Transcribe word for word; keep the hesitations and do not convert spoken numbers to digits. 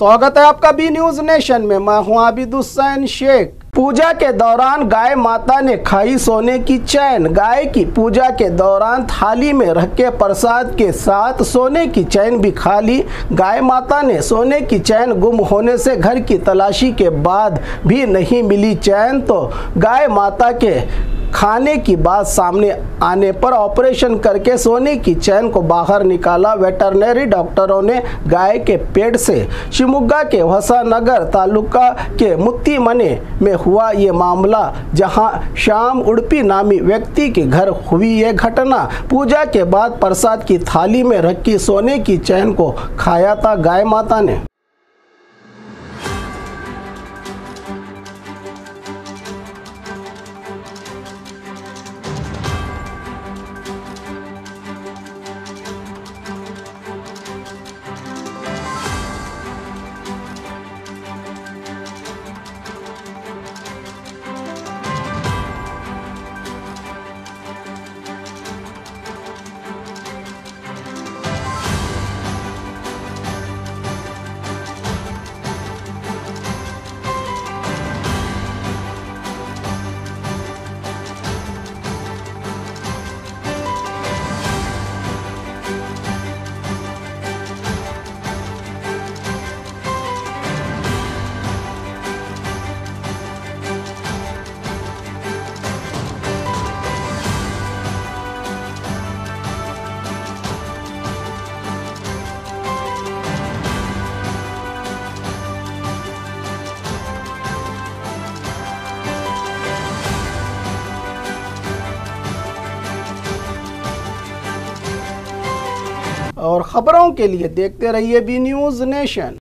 स्वागत है आपका बी न्यूज नेशन में। मैं हूं आबिद हुसैन शेख। पूजा के दौरान गाय माता ने खाई सोने की चैन। गाय की पूजा के दौरान थाली में रखे प्रसाद के साथ सोने की चैन भी खा ली। गाय माता ने सोने की चैन गुम होने से घर की तलाशी के बाद भी नहीं मिली चैन, तो गाय माता के खाने की बात सामने आने पर ऑपरेशन करके सोने की चैन को बाहर निकाला। वेटरनरी डॉक्टरों ने गाय के पेट से। शिवमोगा के होसानगर तालुका के मुत्तीमने में हुआ ये मामला, जहां श्याम उड़पी नामी व्यक्ति के घर हुई ये घटना। पूजा के बाद प्रसाद की थाली में रखी सोने की चैन को खाया था गाय माता ने। और खबरों के लिए देखते रहिए बी न्यूज नेशन।